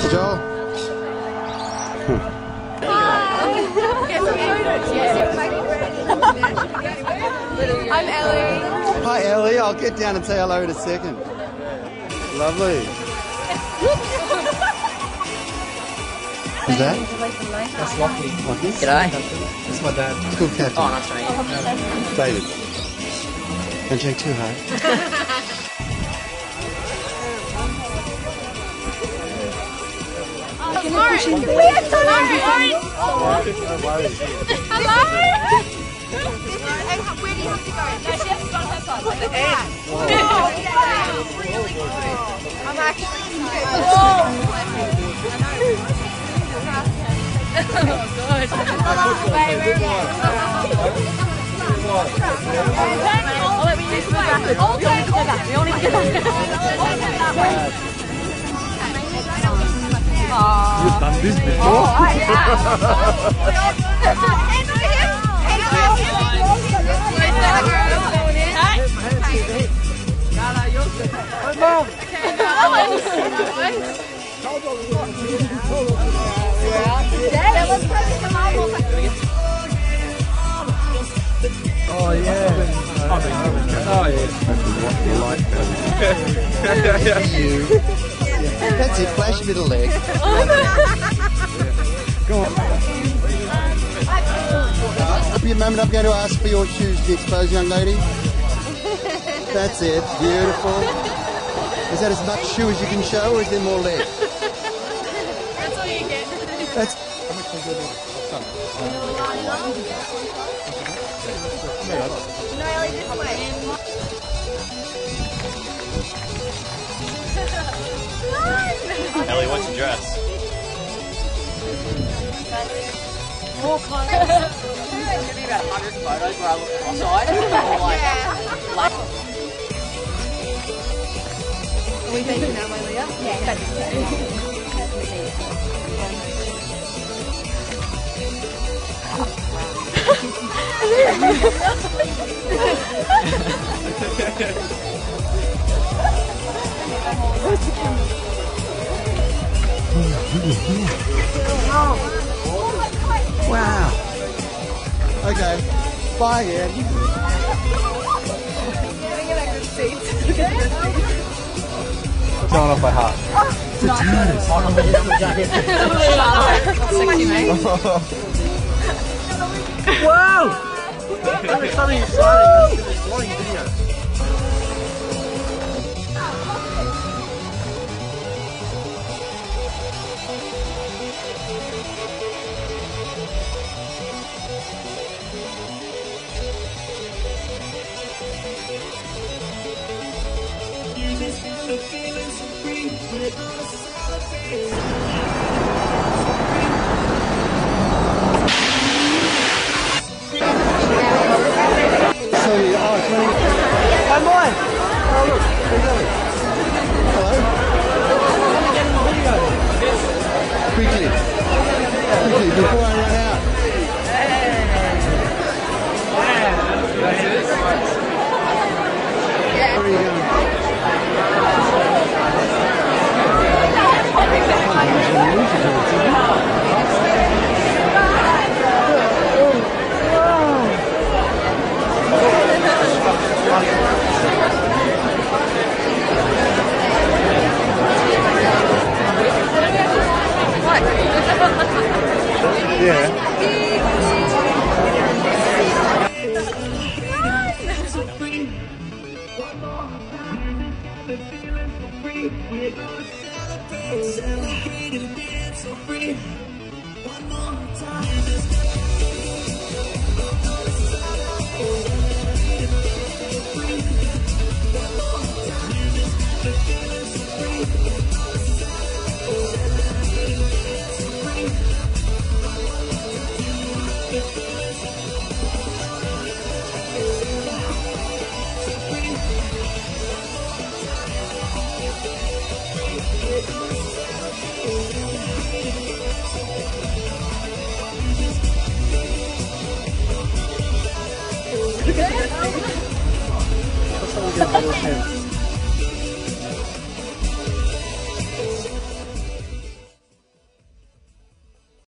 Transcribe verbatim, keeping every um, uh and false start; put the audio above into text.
Joel. I'm Ellie. Hi Ellie, I'll get down and say hello in a second. Lovely. Who's that? That's Lockley. Lockley? G'day. That's my dad. School captain. Oh, nice to meet you. David. Don't shake too hard. Lauren! We have Lauren! Lauren! Hello! And where do you have to go? No, she has to go on her side. Like the end. Oh, yeah. Really good. I'm actually good. Oh, good. Wait, where are you? Oh, wait, we need to go backwards. All turn together. We all need to go backwards. You've done this before? Oh, I have. Oh yeah. Oh yeah. You. That's it, flash middle leg. Go on. At the moment I'm going to ask for your shoes to be exposed, young lady. That's it, beautiful. Is that as much shoe as you can show, or is there more leg? That's all you get. That's... No, Ellie, this way. Ellie, what's your dress? More kind of. There's going to be about one hundred photos where I look cross-eyed. Or like, Yeah. like, Are we taking that way, Leah? Yeah. Where's the camera? Wow. Okay. Bye again. Turn off my heart. Sexy, mate. Wow! That was something exciting. This is a long video. So you are twenty. Hi, mine. Oh look, who's Ellie? Hello? Quickly. Quickly, before I run out. Where are you going? Yeah. Let's get a little tent.